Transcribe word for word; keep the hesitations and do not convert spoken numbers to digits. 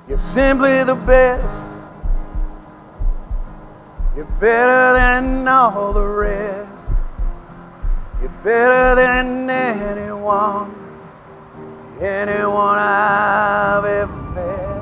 You're simply the best. You're better than all the rest. You're better than anyone, anyone I've ever met.